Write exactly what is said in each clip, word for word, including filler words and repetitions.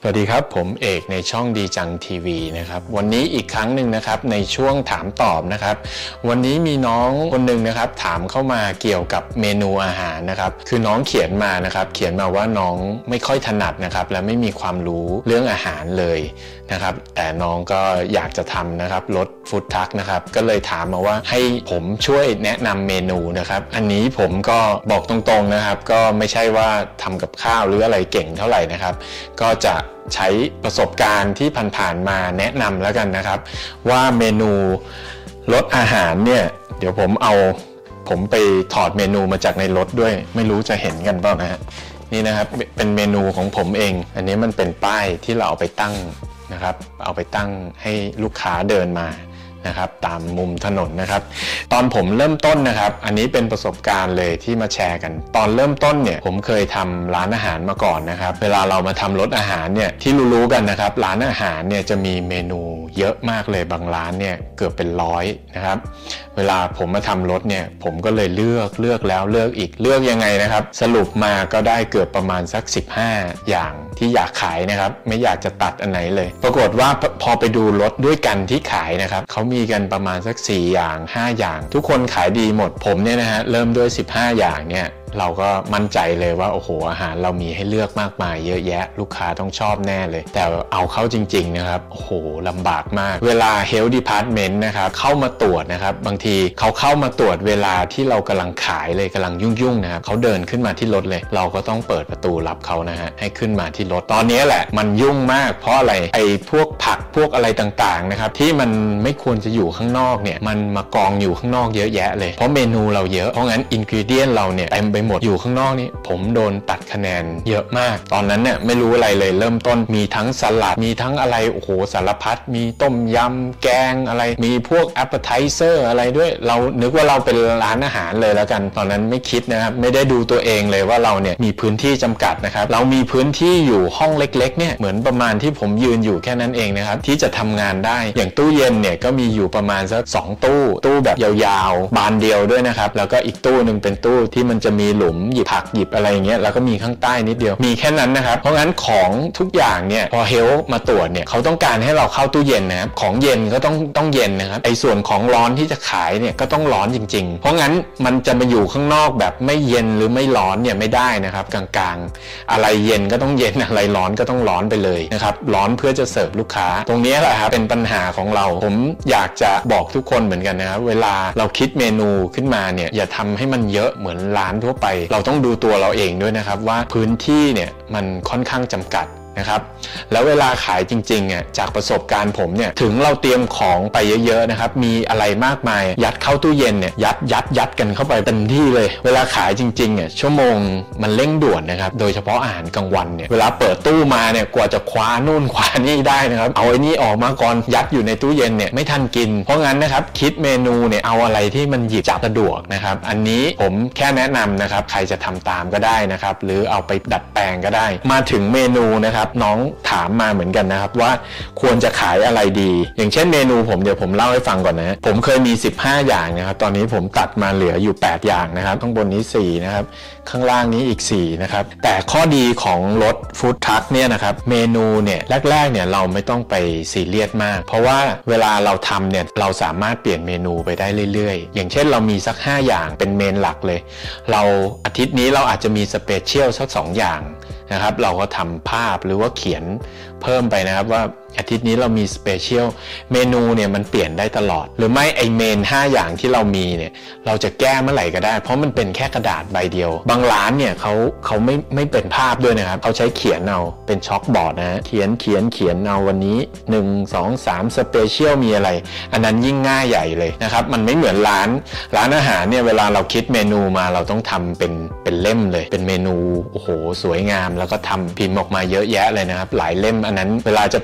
สวัสดีครับผมเอกในช่องดีจังทีวีนะครับวันนี้อีกครั้งหนึ่งนะครับในช่วงถามตอบนะครับวันนี้มีน้องคนหนึ่งนะครับถามเข้ามาเกี่ยวกับเมนูอาหารนะครับคือน้องเขียนมานะครับเขียนมาว่าน้องไม่ค่อยถนัดนะครับและไม่มีความรู้เรื่องอาหารเลยนะครับแต่น้องก็อยากจะทำนะครับรถฟู้ดทรัคนะครับก็เลยถามมาว่าให้ผมช่วยแนะนำเมนูนะครับอันนี้ผมก็บอกตรงๆนะครับก็ไม่ใช่ว่าทำกับข้าวหรืออะไรเก่งเท่าไหร่นะครับก็จะใช้ประสบการณ์ที่ผ่านๆมาแนะนำแล้วกันนะครับว่าเมนูรสอาหารเนี่ยเดี๋ยวผมเอาผมไปถอดเมนูมาจากในรถด้วยไม่รู้จะเห็นกันเปล่านะฮะนี่นะครับเป็นเมนูของผมเองอันนี้มันเป็นป้ายที่เราเอาไปตั้งนะครับเอาไปตั้งให้ลูกค้าเดินมานะครับตามมุมถนนนะครับตอนผมเริ่มต้นนะครับอันนี้เป็นประสบการณ์เลยที่มาแชร์กันตอนเริ่มต้นเนี่ยผมเคยทำร้านอาหารมาก่อนนะครับเวลาเรามาทำรสอาหารเนี่ยที่รู้ๆกันนะครับร้านอาหารเนี่ยจะมีเมนูเยอะมากเลยบางร้านเนี่ยเกือบเป็นร้อยนะครับเวลาผมมาทำรสเนี่ยผมก็เลยเลือกเลือกแล้วเลือกอีกเลือกยังไงนะครับสรุปมาก็ได้เกือบประมาณสักสิบห้าอย่างที่อยากขายนะครับไม่อยากจะตัดอันไหนเลยปรากฏว่าพอไปดูรสด้วยกันที่ขายนะครับเขามีกันประมาณสักสี่อย่างห้าอย่างทุกคนขายดีหมดผมเนี่ยนะฮะเริ่มด้วยสิบห้าอย่างเนี่ยเราก็มั่นใจเลยว่าโอ้โหอาหารเรามีให้เลือกมากมายเยอะแยะลูกค้าต้องชอบแน่เลยแต่เอาเข้าจริงๆนะครับโอ้โหลำบากมากเวลา Health Department นะครับเข้ามาตรวจนะครับบางทีเขาเข้ามาตรวจเวลาที่เรากำลังขายเลยกำลังยุ่งๆนะครับเขาเดินขึ้นมาที่รถเลยเราก็ต้องเปิดประตูรับเขานะฮะให้ขึ้นมาที่รถตอนนี้แหละมันยุ่งมากเพราะอะไรไอ้พวกผักพวกอะไรต่างๆนะครับที่มันไม่ควรจะอยู่ข้างนอกเนี่ยมันมากองอยู่ข้างนอกเยอะแยะเลยเพราะเมนูเราเยอะเพราะงั้นอินกรีเดียนเราเนี่ยเต็มไปหมดอยู่ข้างนอกนี่ผมโดนตัดคะแนนเยอะมากตอนนั้นเนี่ยไม่รู้อะไรเลยเริ่มต้นมีทั้งสลัดมีทั้งอะไรโอ้โหสารพัดมีต้มยำแกงอะไรมีพวก appetizer อะไรด้วยเรานึกว่าเราเป็นร้านอาหารเลยแล้วกันตอนนั้นไม่คิดนะครับไม่ได้ดูตัวเองเลยว่าเราเนี่ยมีพื้นที่จำกัดนะครับเรามีพื้นที่อยู่ห้องเล็กๆเนี่ยเหมือนประมาณที่ผมยืนอยู่แค่นั้นเองนะครับที่จะทำงานได้อย่างตู้เย็นเนี่ยก็มีอยู่ประมาณสักสองตู้ตู้แบบยาวๆบานเดียวด้วยนะครับแล้วก็อีกตู้นึงเป็นตู้ที่มันจะมีหลุมหยิบผักหยิบอะไรอย่างเงี้ยแล้วก็มีข้างใต้นิดเดียวมีแค่นั้นนะครับเพราะงั้นของทุกอย่างเนี่ยพอเฮลมาตรวจเนี่ยเขาต้องการให้เราเข้าตู้เย็นนะครับของเย็นก็ต้องต้องเย็นนะครับไอ้ส่วนของร้อนที่จะขายเนี่ยก็ต้องร้อนจริงๆเพราะงั้นมันจะมาอยู่ข้างนอกแบบไม่เย็นหรือไม่ร้อนเนี่ยไม่ได้นะครับกลางๆอะไรเย็นก็ต้องเย็นอะไรร้อนก็ต้องร้อนไปเลยนะครับร้อนเพื่อจะเสิร์ฟลูกค้าตรงนี้แหละครับเป็นปัญหาของเราผมอยากจะบอกทุกคนเหมือนกันนะครับเวลาเราคิดเมนูขึ้นมาเนี่ยอย่าทำให้มันเยอะเหมือนร้านทั่วไปเราต้องดูตัวเราเองด้วยนะครับว่าพื้นที่เนี่ยมันค่อนข้างจำกัดนะครับแล้วเวลาขายจริงๆอ่ะจากประสบการณ์ผมเนี่ยถึงเราเตรียมของไปเยอะๆนะครับมีอะไรมากมายยัดเข้าตู้เย็นเนี่ยยัดยัดยัดกันเข้าไปเต็มที่เลยเวลาขายจริงๆเนี่ยชั่วโมงมันเร่งด่วนนะครับโดยเฉพาะอาหารกลางวันเนี่ยเวลาเปิดตู้มาเนี่ยกว่าจะคว้านู่นคว้านี่ได้นะครับเอาไอ้นี่ออกมาก่อนยัดอยู่ในตู้เย็นเนี่ยไม่ทันกินเพราะงั้นนะครับคิดเมนูเนี่ยเอาอะไรที่มันหยิบจับสะดวกนะครับอันนี้ผมแค่แนะนำนะครับใครจะทำตามก็ได้นะครับหรือเอาไปดัดแปลงก็ได้มาถึงเมนูนะครับน้องถามมาเหมือนกันนะครับว่าควรจะขายอะไรดีอย่างเช่นเมนูผมเดี๋ยวผมเล่าให้ฟังก่อนนะผมเคยมีสิบห้าอย่างนะครับตอนนี้ผมตัดมาเหลืออยู่แปดอย่างนะครับข้างบนนี้สี่นะครับข้างล่างนี้อีกสี่นะครับแต่ข้อดีของรถฟู้ดทรัคเนี่ยนะครับเมนูเนี่ยแรกๆเนี่ยเราไม่ต้องไปซีเรียสมากเพราะว่าเวลาเราทำเนี่ยเราสามารถเปลี่ยนเมนูไปได้เรื่อยๆอย่างเช่นเรามีสักห้าอย่างเป็นเมนหลักเลยเราอาทิตย์นี้เราอาจจะมีสเปเชียลสักสองอย่างนะครับเราก็ทำภาพหรือว่าเขียนเพิ่มไปนะครับว่าอาทิตย์นี้เรามีสเปเชียลเมนูเนี่ยมันเปลี่ยนได้ตลอดหรือไม่ไอเมนห้าอย่างที่เรามีเนี่ยเราจะแก้เมื่อไหร่ก็ได้เพราะมันเป็นแค่กระดาษใบเดียวบางร้านเนี่ยเขาเขาไม่ไม่เป็นภาพด้วยนะครับเขาใช้เขียนเอาเป็นช็อคบอร์ดนะเขียนเขียนเขียนเอาวันนี้หนึ่ง สอง สามสเปเชียลมีอะไรอันนั้นยิ่งง่ายใหญ่เลยนะครับมันไม่เหมือนร้านร้านอาหารเนี่ยเวลาเราคิดเมนูมาเราต้องทำเป็นเป็นเล่มเลยเป็นเมนูโอ้โหสวยงามแล้วก็ทำพิมพ์ออกมาเยอะแยะเลยนะครับหลายเล่มอันนั้นเวลาจะเปลี่ยนเม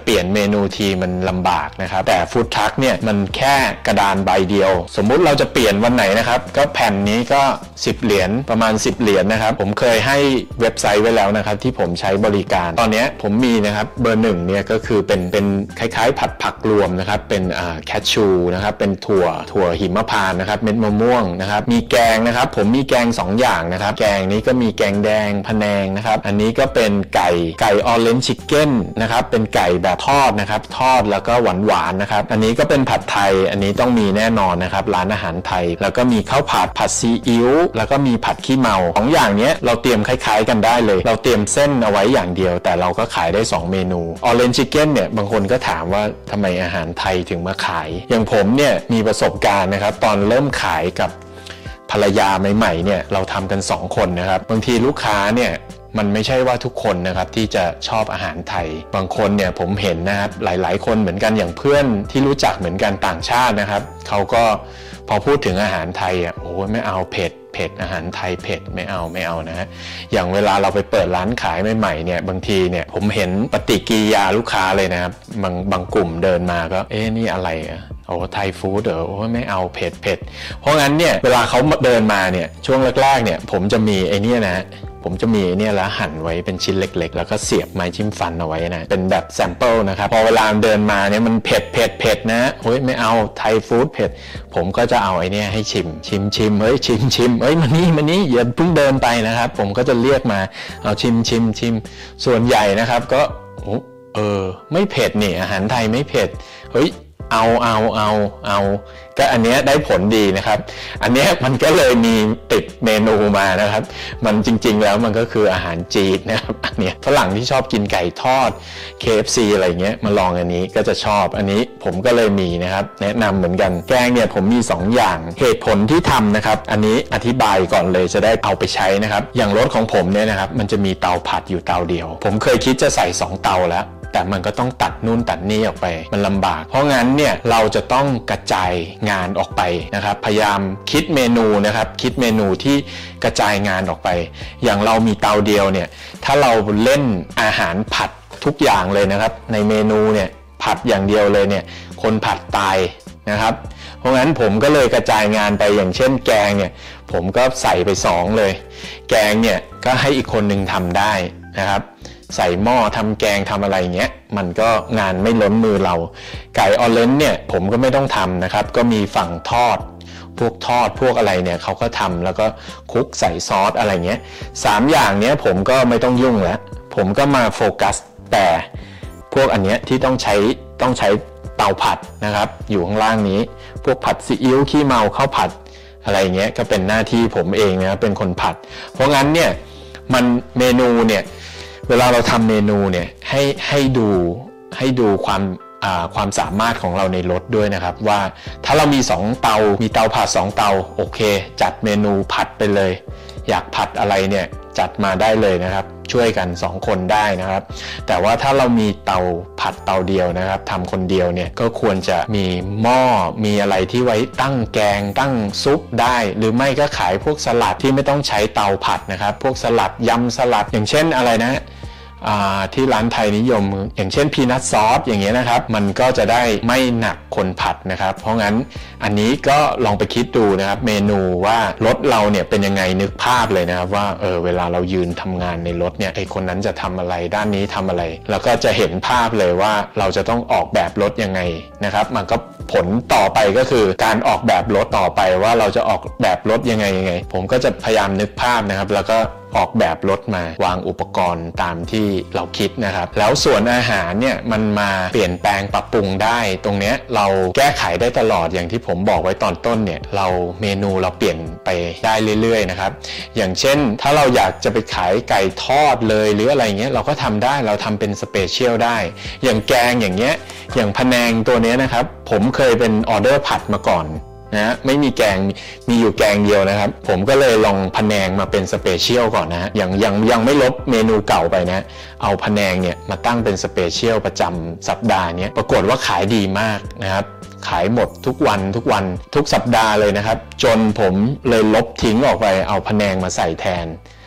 นูทีมันลำบากนะครับแต่ฟู้ดทรัคเนี่ยมันแค่กระดานใบเดียวสมมุติเราจะเปลี่ยนวันไหนนะครับก็แผ่นนี้ก็สิบเหรียญประมาณสิบเหรียญนะครับผมเคยให้เว็บไซต์ไว้แล้วนะครับที่ผมใช้บริการตอนนี้ผมมีนะครับเบอร์หนึ่งเนี่ยก็คือเป็นเป็นคล้ายๆผัดผักรวมนะครับเป็นอ่าแคชชูนะครับเป็นถั่วถั่วหิมพานต์นะครับเม็ดมะม่วงนะครับมีแกงนะครับผมมีแกงสองอย่างนะครับแกงนี้ก็มีแกงแดงพะแนงนะครับอันนี้ก็เป็นไก่ไก่ออเรนจ์ชิคเก้นนะครับเป็นไก่แบบทอดนะครับทอดแล้วก็หวานหวานนะครับอันนี้ก็เป็นผัดไทยอันนี้ต้องมีแน่นอนนะครับร้านอาหารไทยแล้วก็มีข้าวผัดผัดซีอิ๊วแล้วก็มีผัดขี้เมาของอย่างนี้เราเตรียมคล้ายๆกันได้เลยเราเตรียมเส้นเอาไว้อย่างเดียวแต่เราก็ขายได้สองเมนูออเรนจ์ชิคเก้นเนี่ยบางคนก็ถามว่าทำไมอาหารไทยถึงมาขายอย่างผมเนี่ยมีประสบการณ์นะครับตอนเริ่มขายกับภรรยาใหม่ๆเนี่ยเราทำกันสองคนนะครับบางทีลูกค้าเนี่ยมันไม่ใช่ว่าทุกคนนะครับที่จะชอบอาหารไทยบางคนเนี่ยผมเห็นนะครับหลายๆคนเหมือนกันอย่างเพื่อนที่รู้จักเหมือนกันต่างชาตินะครับเขาก็พอพูดถึงอาหารไทยอ่ะโอ้ไม่เอาเผ็ดเผ็ดอาหารไทยเผ็ดไม่เอาไม่เอานะฮะอย่างเวลาเราไปเปิดร้านขายใหม่ๆเนี่ยบางทีเนี่ยผมเห็นปฏิกิริยาลูกค้าเลยนะครับบางบางกลุ่มเดินมาก็เอ๊ะนี่อะไรอ่ะโอ้ไทยฟู้ดเหรอโอ้ไม่เอาเผ็ดเผ็ดเพราะงั้นเนี่ยเวลาเขาเดินมาเนี่ยช่วงแรกๆเนี่ยผมจะมีไอ้นี่นะผมจะมีเนี่ยแล้วหั่นไว้เป็นชิ้นเล็กๆแล้วก็เสียบไม้จิ้มฟันเอาไว้นะเป็นแบบแซมเปิลนะครับพอเวลาเดินมาเนี่ยมันเผ็ดเผ็ดเผ็ดนะเฮ้ยไม่เอาไทยฟู้ดเผ็ดผมก็จะเอาไอ้นี่ให้ชิมชิมชิมเฮ้ยชิมชิมเฮ้ยมานี่มานี่อย่าเพิ่งเดินไปนะครับผมก็จะเรียกมาเอาชิมชิมชิมส่วนใหญ่นะครับก็เออไม่เผ็ดนี่อาหารไทยไม่เผ็ดเฮ้ยเอาเอาเอาเอาก็อันนี้ได้ผลดีนะครับอันนี้มันก็เลยมีติดเมนูมานะครับมันจริงๆแล้วมันก็คืออาหารจีนนะครับอันนี้ฝรั่งที่ชอบกินไก่ทอด เค เอฟ ซี อะไรเงี้ยมาลองอันนี้ก็จะชอบอันนี้ผมก็เลยมีนะครับแนะนำเหมือนกันแกงเนี่ยผมมีสองอย่างเหตุผลที่ทำนะครับอันนี้อธิบายก่อนเลยจะได้เอาไปใช้นะครับอย่างรถของผมเนี่ยนะครับมันจะมีเตาผัดอยู่เตาเดียวผมเคยคิดจะใส่สองเตาแล้วแต่มันก็ต้องตัดนู่นตัดนี่ออกไปมันลำบากเพราะงั้นเนี่ยเราจะต้องกระจายงานออกไปนะครับพยายามคิดเมนูนะครับคิดเมนูที่กระจายงานออกไปอย่างเรามีเตาเดียวเนี่ยถ้าเราเล่นอาหารผัดทุกอย่างเลยนะครับในเมนูเนี่ยผัดอย่างเดียวเลยเนี่ยคนผัดตายนะครับเพราะงั้นผมก็เลยกระจายงานไปอย่างเช่นแกงเนี่ยผมก็ใส่ไปสองเลยแกงเนี่ยก็ให้อีกคนนึงทำได้นะครับใส่หม้อทำแกงทำอะไรเงี้ยมันก็งานไม่ล้นมือเราไก่ออเรนจ์เนี่ยผมก็ไม่ต้องทำนะครับก็มีฝั่งทอดพวกทอดพวกอะไรเนี่ยเขาก็ทำแล้วก็คลุกใส่ซอสอะไรเงี้ยสามอย่างเนี้ยผมก็ไม่ต้องยุ่งแล้วผมก็มาโฟกัสแต่พวกอันเนี้ยที่ต้องใช้ต้องใช้เตาผัดนะครับอยู่ข้างล่างนี้พวกผัดซีอิ๊วขี้เมาข้าวผัดอะไรเงี้ยก็เป็นหน้าที่ผมเองนะเป็นคนผัดเพราะงั้นเนี่ยมันเมนูเนี่ยเวลาเราทำเมนูเนี่ยให้ให้ดูให้ดูความความสามารถของเราในรถด้วยนะครับว่าถ้าเรามีสองเตามีเตาผัดสองเตาโอเคจัดเมนูผัดไปเลยอยากผัดอะไรเนี่ยจัดมาได้เลยนะครับช่วยกันสองคนได้นะครับแต่ว่าถ้าเรามีเตาผัดเตาเดียวนะครับทำคนเดียวเนี่ยก็ควรจะมีหม้อมีอะไรที่ไว้ตั้งแกงตั้งซุปได้หรือไม่ก็ขายพวกสลัดที่ไม่ต้องใช้เตาผัดนะครับพวกสลัดยำสลัดอย่างเช่นอะไรนะที่ร้านไทยนิยมอย่างเช่นพีนัทซอสอย่างเงี้ยนะครับมันก็จะได้ไม่หนักคนผัดนะครับเพราะงั้นอันนี้ก็ลองไปคิดดูนะครับเมนูว่ารถเราเนี่ยเป็นยังไงนึกภาพเลยนะครับว่าเออเวลาเรายืนทำงานในรถเนี่ยไอคนนั้นจะทำอะไรด้านนี้ทำอะไรแล้วก็จะเห็นภาพเลยว่าเราจะต้องออกแบบรถยังไงนะครับมันก็ผลต่อไปก็คือการออกแบบรถต่อไปว่าเราจะออกแบบรถยังไงยังไงผมก็จะพยายามนึกภาพนะครับแล้วก็ออกแบบรถมาวางอุปกรณ์ตามที่เราคิดนะครับแล้วส่วนอาหารเนี่ยมันมาเปลี่ยนแปลงปรับปรุงได้ตรงเนี้ยเราแก้ไขได้ตลอดอย่างที่ผมบอกไว้ตอนต้นเนี่ยเราเมนูเราเปลี่ยนไปได้เรื่อยๆนะครับอย่างเช่นถ้าเราอยากจะไปขายไก่ทอดเลยหรืออะไรเงี้ยเราก็ทำได้เราทำเป็นสเปเชียลได้อย่างแกงอย่างเงี้ยอย่างพะแนงตัวนี้นะครับผมเคยเป็นออเดอร์ผัดมาก่อนนะไม่มีแกงมีอยู่แกงเดียวนะครับผมก็เลยลองพะแนงมาเป็นสเปเชียลก่อนนะยังยังยังไม่ลบเมนูเก่าไปนะเอาพะแนงเนี่ยมาตั้งเป็นสเปเชียลประจำสัปดาห์นี้ปรากฏว่าขายดีมากนะครับขายหมดทุกวันทุกวันทุกสัปดาห์เลยนะครับจนผมเลยลบทิ้งออกไปเอาพะแนงมาใส่แทน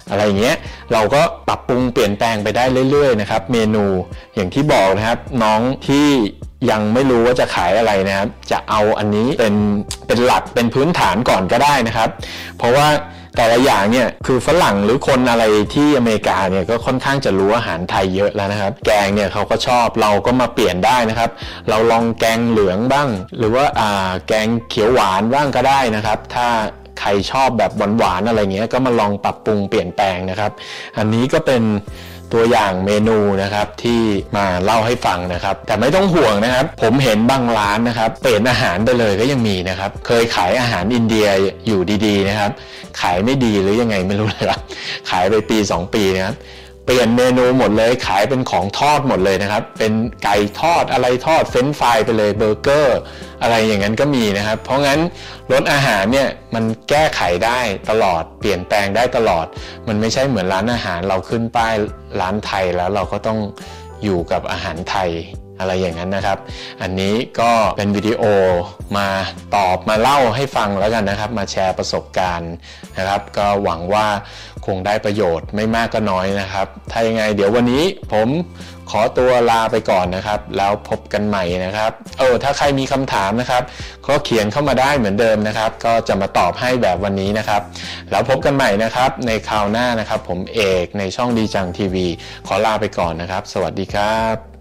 อะไรเงี้ยเราก็ปรับปรุงเปลี่ยนแปลงไปได้เรื่อยๆนะครับเมนูอย่างที่บอกนะครับน้องที่ยังไม่รู้ว่าจะขายอะไรนะครับจะเอาอันนี้เป็นเป็นหลักเป็นพื้นฐานก่อนก็ได้นะครับเพราะว่าแต่ละอย่างเนี่ยคือฝรั่งหรือคนอะไรที่อเมริกาเนี่ยก็ค่อนข้างจะรู้อาหารไทยเยอะแล้วนะครับแกงเนี่ยเขาก็ชอบเราก็มาเปลี่ยนได้นะครับเราลองแกงเหลืองบ้างหรือว่าอ่าแกงเขียวหวานบ้างก็ได้นะครับถ้าใครชอบแบบหวานๆอะไรเงี้ยก็มาลองปรับปรุงเปลี่ยนแปลงนะครับอันนี้ก็เป็นตัวอย่างเมนูนะครับที่มาเล่าให้ฟังนะครับแต่ไม่ต้องห่วงนะครับผมเห็นบางร้านนะครับเปลี่ยนอาหารไปเลยก็ยังมีนะครับเคยขายอาหารอินเดียอยู่ดีๆนะครับขายไม่ดีหรือยังไงไม่รู้เลยครับขายไปปีสองปีนะครับเปลี่ยนเมนูหมดเลยขายเป็นของทอดหมดเลยนะครับเป็นไก่ทอดอะไรทอดเฟรนช์ฟรายไปเลยเบอร์เกอร์อะไรอย่างนั้นก็มีนะครับเพราะงั้นรสอาหารเนี่ยมันแก้ไขได้ตลอดเปลี่ยนแปลงได้ตลอดมันไม่ใช่เหมือนร้านอาหารเราขึ้นป้ายร้านไทยแล้วเราก็ต้องอยู่กับอาหารไทยอะไรอย่างนั้นนะครับอันนี้ก็เป็นวิดีโอมาตอบมาเล่าให้ฟังแล้วกันนะครับมาแชร์ประสบการณ์นะครับก็หวังว่าคงได้ประโยชน์ไม่มากก็น้อยนะครับถ้ายังไงเดี๋ยววันนี้ผมขอตัวลาไปก่อนนะครับแล้วพบกันใหม่นะครับเออถ้าใครมีคำถามนะครับก็เขียนเข้ามาได้เหมือนเดิมนะครับก็จะมาตอบให้แบบวันนี้นะครับแล้วพบกันใหม่นะครับในคราวหน้านะครับผมเอกในช่องดีจังทีวีขอลาไปก่อนนะครับสวัสดีครับ